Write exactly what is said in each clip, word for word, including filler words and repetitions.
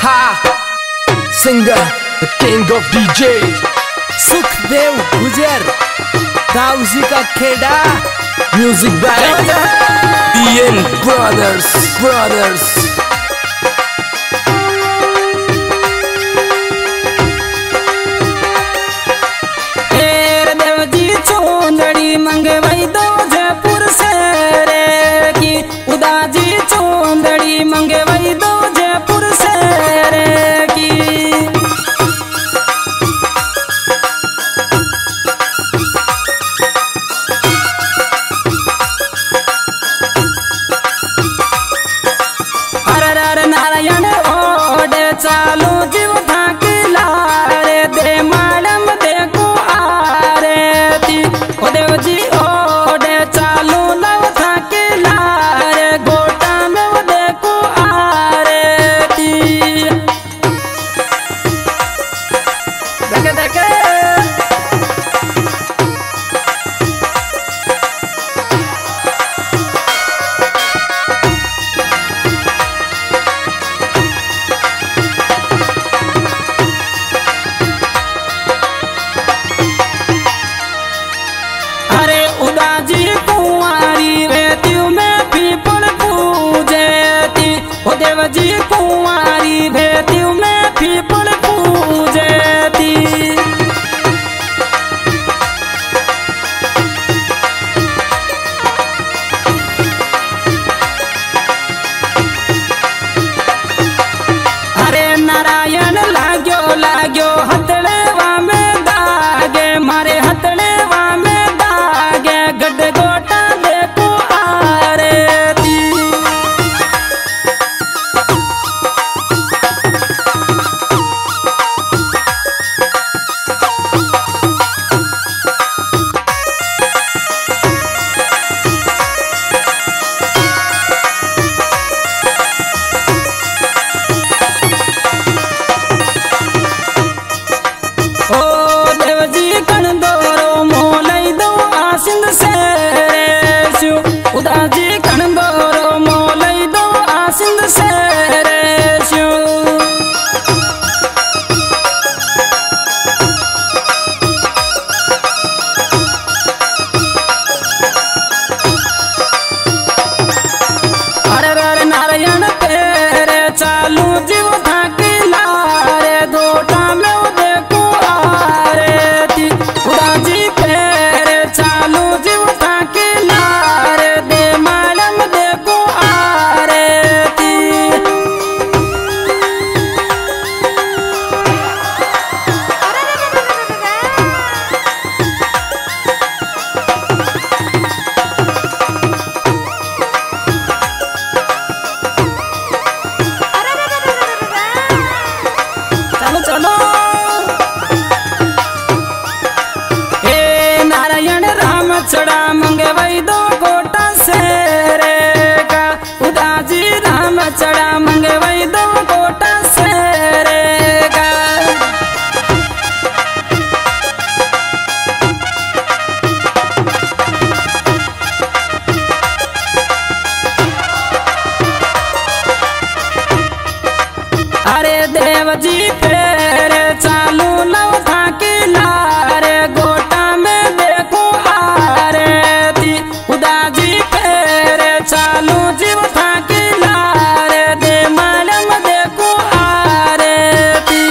Singer, the king of D J, Sukhdev गुजर, गाउसी का Kheda, music by D N Brothers, Brothers. तेरे देव जी चोंदड़ी मंगवाई दो जयपुर से रे की, उदाजी चोंदड़ी मंगवाई दो जयपुर से रे की। नारायण ओडे चालू जीव थाकिला रे, दे मैडम देखो आरे ती, ओ देव जी ओडे चालू नव थाकिला रे, गोटा में वो देखो आरे ती। देखे देखे उदाजी कुंवारी वेत्यु में पीपल पूजेती, ओ देव जी कुंवारी वेत्यु में पीपल पूजेती। अरे नारायण लाग्यो लाग्यो हथड़े में दागे, मारे हथड़े गड्ढे गोटा देखो आरे ती। ओ देव जी कण दोरो मोलई दो आसिंद से रे शिव, उदाजी कण दोरो मोलई दो आसिंद से रे शिव। अरे रे नारायण तेरे चालू जीव थाकिला रे, गोटा में वो देखो आरे ती, उदाजी तेरे चालू जीव थाकिला रे, दे मैडम देखो आरे ती। चलो चलो ए नारायण राम चढ़ा मंगवाई दो गोटा से रे का, उदाजी राम चढ़ा मंगवाई दो गोटा से रे का। अरे देव जी तेरे चालू नव थाकिला रे, गोटा में देखो आरे ती, उदाजी तेरे चालू जीव थाकिला रे, दे मैडम देखो आरे ती।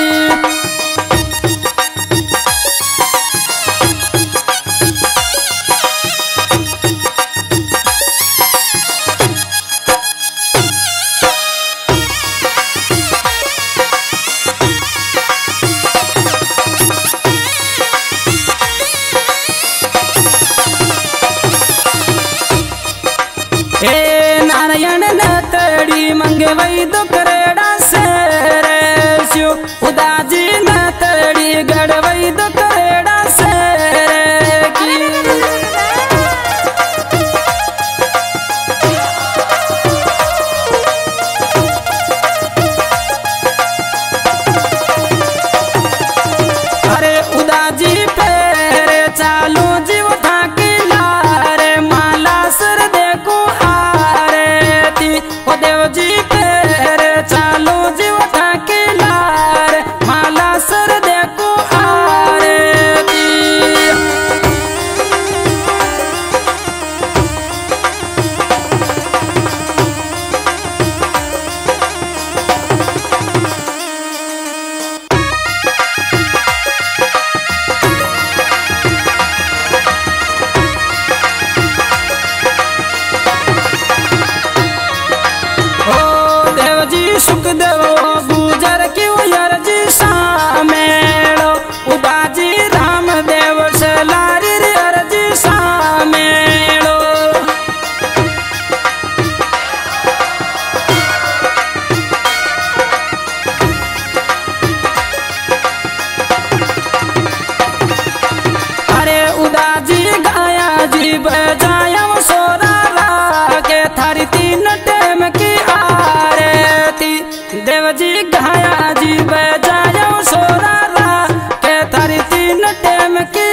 ए नारायण नतड़ी मंगवाई दो करेड़ा से रे शिव, उदाजी नतड़ी गड़वई दो करेड़ा से रे की। अरे उदाजी पेरे चालू जीव थाकिला रे, माला सर देखो आरे ती, ओ देव जी पेरे वो गुजर की अर्जी सामेड़ो उदाजी रामदेव से लारी रे अर्जी सामेड़ो। अरे उदाजी गाया जी बजाया सोरा रा के थारी तीन टेम की आरती देव जी गाया जी बजाया सोरा रा के थारी तीन टेम की